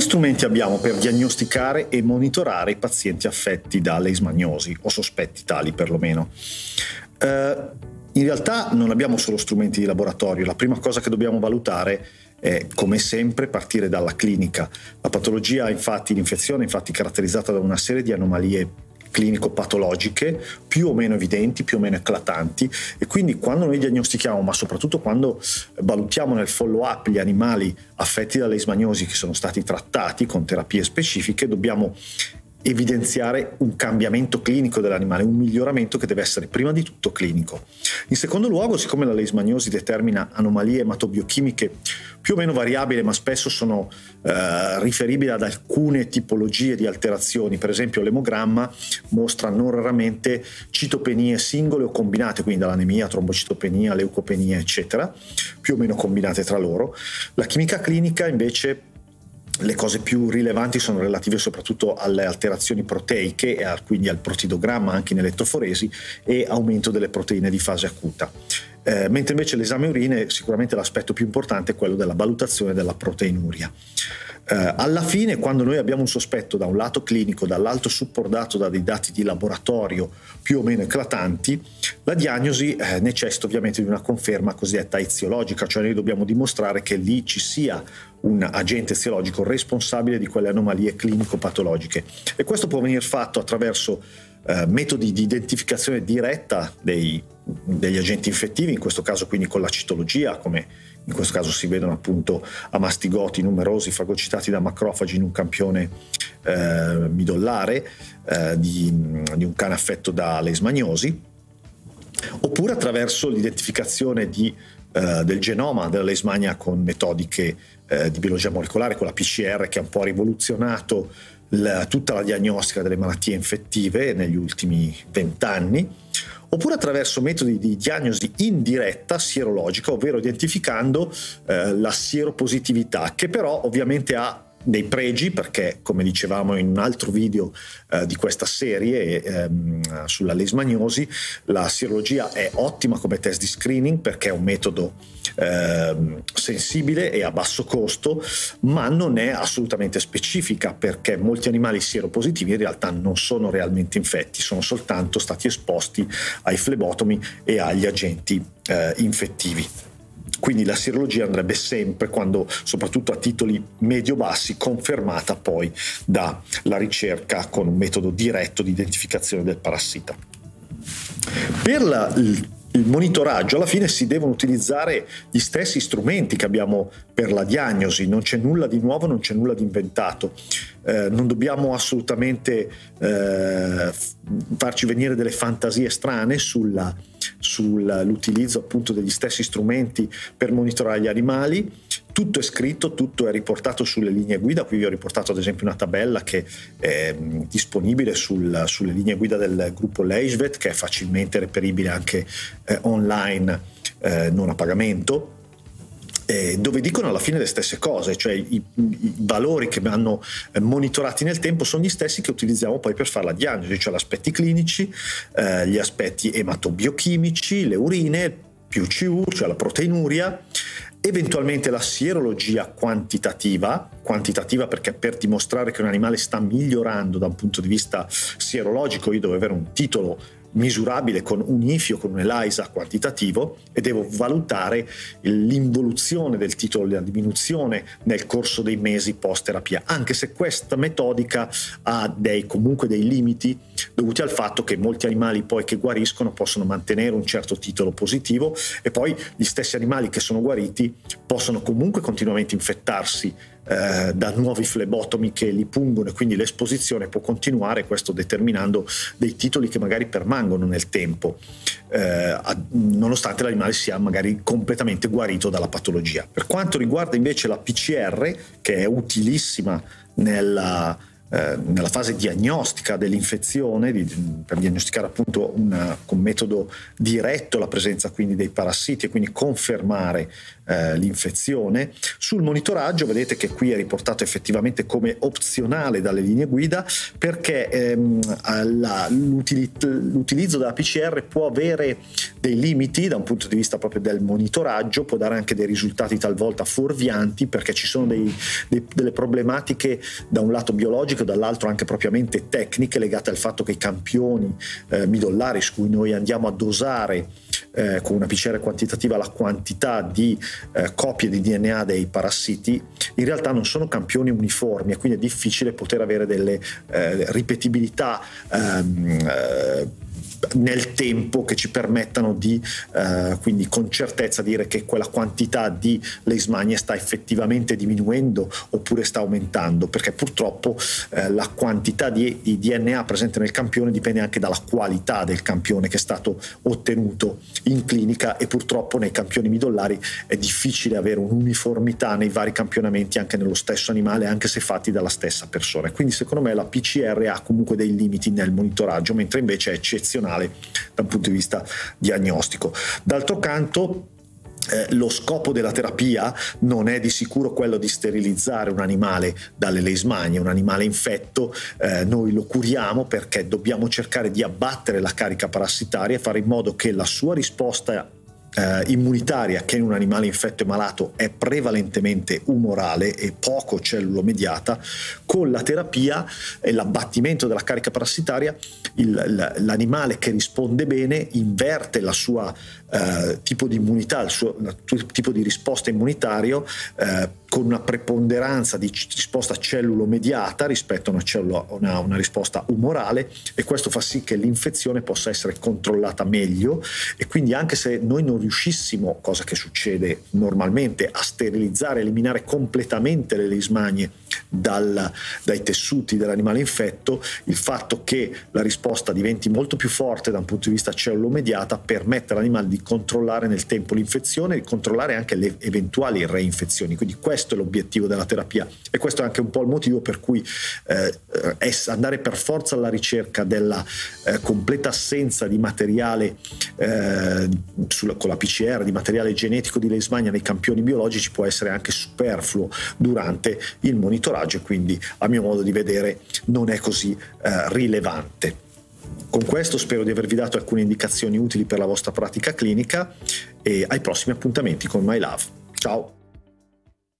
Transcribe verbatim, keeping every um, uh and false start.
strumenti abbiamo per diagnosticare e monitorare i pazienti affetti da leishmaniosi, o sospetti tali perlomeno? Eh, in realtà non abbiamo solo strumenti di laboratorio. La prima cosa che dobbiamo valutare è, come sempre, partire dalla clinica. La patologia, infatti, l'infezione, infatti, è caratterizzata da una serie di anomalie clinico-patologiche più o meno evidenti, più o meno eclatanti, e quindi quando noi diagnostichiamo, ma soprattutto quando valutiamo nel follow-up gli animali affetti da leishmaniosi che sono stati trattati con terapie specifiche, dobbiamo evidenziare un cambiamento clinico dell'animale, un miglioramento che deve essere prima di tutto clinico. In secondo luogo, siccome la leishmaniosi determina anomalie ematobiochimiche più o meno variabili, ma spesso sono eh, riferibili ad alcune tipologie di alterazioni, per esempio l'emogramma mostra non raramente citopenie singole o combinate, quindi dall'anemia, trombocitopenia, leucopenia, eccetera, più o meno combinate tra loro. La chimica clinica invece, le cose più rilevanti sono relative soprattutto alle alterazioni proteiche e al, quindi al protidogramma anche in elettroforesi e aumento delle proteine di fase acuta. Eh, mentre invece l'esame urine, sicuramente l'aspetto più importante è quello della valutazione della proteinuria. Eh, alla fine, quando noi abbiamo un sospetto da un lato clinico, dall'altro supportato da dei dati di laboratorio più o meno eclatanti, la diagnosi eh, necessita ovviamente di una conferma cosiddetta eziologica, cioè noi dobbiamo dimostrare che lì ci sia un agente eziologico responsabile di quelle anomalie clinico-patologiche, e questo può venire fatto attraverso eh, metodi di identificazione diretta dei, degli agenti infettivi, in questo caso quindi con la citologia, come in questo caso si vedono appunto a mastigoti numerosi fagocitati da macrofagi in un campione eh, midollare eh, di, di un cane affetto da leishmaniosi, oppure attraverso l'identificazione di Uh, del genoma della leishmania con metodiche uh, di biologia molecolare, con la P C R, che ha un po' rivoluzionato la, tutta la diagnostica delle malattie infettive negli ultimi vent'anni, oppure attraverso metodi di diagnosi indiretta sierologica, ovvero identificando uh, la sieropositività, che però ovviamente ha dei pregi, perché come dicevamo in un altro video eh, di questa serie ehm, sulla leishmaniosi, la sierologia è ottima come test di screening perché è un metodo ehm, sensibile e a basso costo, ma non è assolutamente specifica, perché molti animali sieropositivi in realtà non sono realmente infetti, sono soltanto stati esposti ai flebotomi e agli agenti eh, infettivi. Quindi la sierologia andrebbe sempre, quando, soprattutto a titoli medio-bassi, confermata poi dalla ricerca con un metodo diretto di identificazione del parassita. Per la, il, il monitoraggio alla fine si devono utilizzare gli stessi strumenti che abbiamo per la diagnosi, non c'è nulla di nuovo, non c'è nulla di inventato. Eh, non dobbiamo assolutamente eh, farci venire delle fantasie strane sulla sull'utilizzo appunto degli stessi strumenti per monitorare gli animali. Tutto è scritto, tutto è riportato sulle linee guida. Qui vi ho riportato ad esempio una tabella che è disponibile sul, sulle linee guida del gruppo Leishvet, che è facilmente reperibile anche eh, online, eh, non a pagamento, Eh, dove dicono alla fine le stesse cose, cioè i, i valori che vanno eh, monitorati nel tempo sono gli stessi che utilizziamo poi per fare la diagnosi, cioè gli aspetti clinici, eh, gli aspetti ematobiochimici, le urine, più C U, cioè la proteinuria, eventualmente la sierologia quantitativa, quantitativa perché per dimostrare che un animale sta migliorando da un punto di vista sierologico io devo avere un titolo misurabile con un I F I o con un ELISA quantitativo e devo valutare l'involuzione del titolo, la diminuzione nel corso dei mesi post terapia, anche se questa metodica ha dei, comunque dei limiti dovuti al fatto che molti animali poi che guariscono possono mantenere un certo titolo positivo e poi gli stessi animali che sono guariti possono comunque continuamente infettarsi Eh, da nuovi flebotomi che li pungono, e quindi l'esposizione può continuare, questo determinando dei titoli che magari permangono nel tempo, eh, a, nonostante l'animale sia magari completamente guarito dalla patologia. Per quanto riguarda invece la P C R, che è utilissima nella Eh, nella fase diagnostica dell'infezione, di, per diagnosticare appunto una, con metodo diretto la presenza quindi dei parassiti e quindi confermare eh, l'infezione. Sul monitoraggio vedete che qui è riportato effettivamente come opzionale dalle linee guida, perché ehm, la, l'utilizzo della P C R può avere dei limiti da un punto di vista proprio del monitoraggio, può dare anche dei risultati talvolta fuorvianti, perché ci sono dei, dei, delle problematiche da un lato biologico, dall'altro anche propriamente tecniche, legate al fatto che i campioni eh, midollari su cui noi andiamo a dosare eh, con una P C R quantitativa la quantità di eh, copie di D N A dei parassiti, in realtà non sono campioni uniformi, e quindi è difficile poter avere delle eh, ripetibilità ehm, eh, nel tempo che ci permettano di eh, quindi con certezza dire che quella quantità di leishmania sta effettivamente diminuendo oppure sta aumentando, perché purtroppo eh, la quantità di, di D N A presente nel campione dipende anche dalla qualità del campione che è stato ottenuto in clinica, e purtroppo nei campioni midollari è difficile avere un'uniformità nei vari campionamenti anche nello stesso animale, anche se fatti dalla stessa persona. Quindi secondo me la P C R ha comunque dei limiti nel monitoraggio, mentre invece è eccezionale dal punto di vista diagnostico. D'altro canto, Eh, lo scopo della terapia non è di sicuro quello di sterilizzare un animale dalle leishmanie. Un animale infetto eh, noi lo curiamo perché dobbiamo cercare di abbattere la carica parassitaria e fare in modo che la sua risposta eh, immunitaria, che in un animale infetto e malato è prevalentemente umorale e poco cellulo-mediata, con la terapia e l'abbattimento della carica parassitaria il, l'animale che risponde bene inverte la sua eh, tipo di immunità, il suo il tipo di risposta immunitario eh, con una preponderanza di risposta cellulo-mediata rispetto a una, cellula, una, una risposta umorale, e questo fa sì che l'infezione possa essere controllata meglio, e quindi anche se noi non riuscissimo, cosa che succede normalmente, a sterilizzare, eliminare completamente le leishmanie dal, dai tessuti dell'animale infetto, il fatto che la risposta diventi molto più forte da un punto di vista cellulo-mediata permette all'animale di controllare nel tempo l'infezione e di controllare anche le eventuali reinfezioni. Quindi questo è l'obiettivo della terapia, e questo è anche un po' il motivo per cui eh, andare per forza alla ricerca della eh, completa assenza di materiale eh, sulla, con la P C R, di materiale genetico di leishmania nei campioni biologici, può essere anche superfluo durante il monitoraggio, e quindi a mio modo di vedere non è così eh, rilevante. Con questo spero di avervi dato alcune indicazioni utili per la vostra pratica clinica, e ai prossimi appuntamenti con MyLove. Ciao!